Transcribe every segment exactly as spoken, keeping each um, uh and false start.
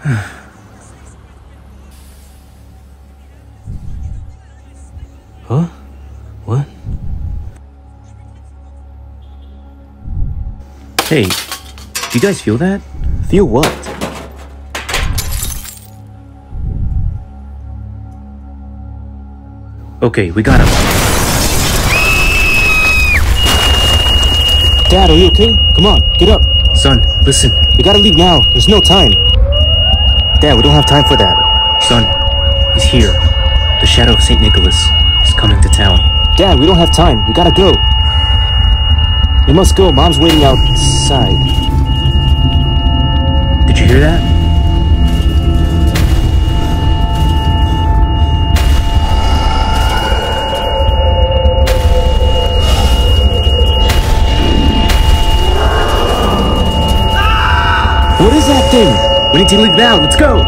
Huh? What? Hey, do you guys feel that? Feel what? Okay, we got him. Dad, are you okay? Come on, get up. Son, listen. We gotta leave now. There's no time. Dad, we don't have time for that. Son, he's here. The shadow of Saint Nicholas is coming to town. Dad, we don't have time. We gotta go. We must go. Mom's waiting outside. Did you hear that? What is that thing? We need to leave now. Let's go.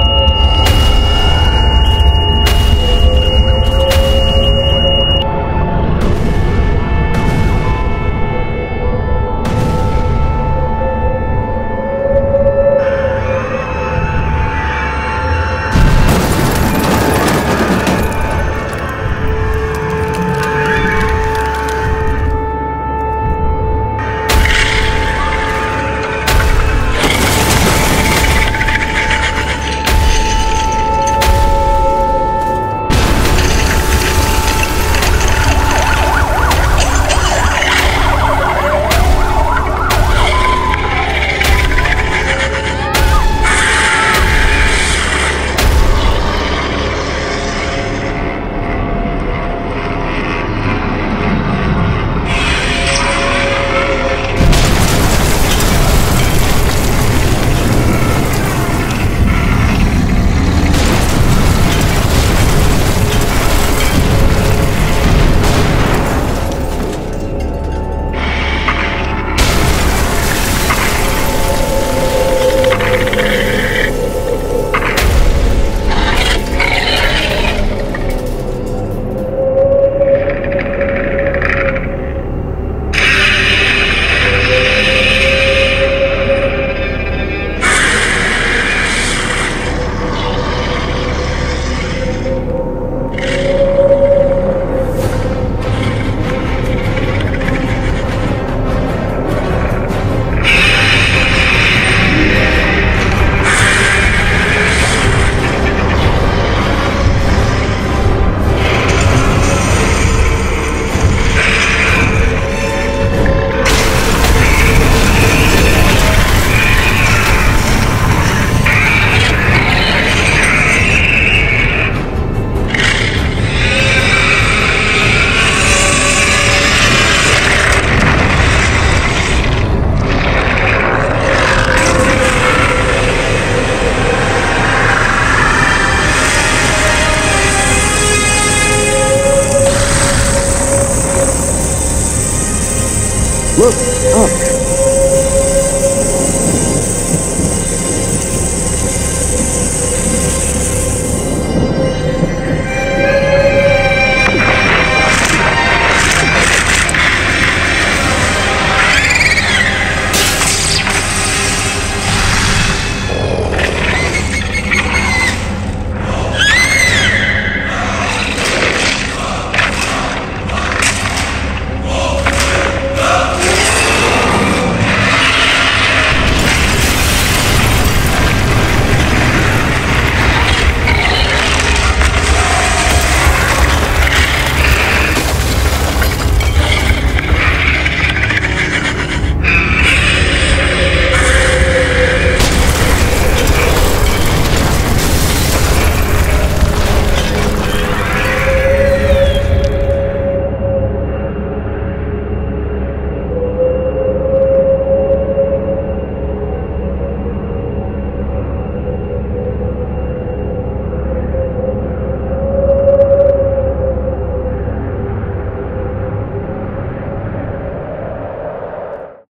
Look,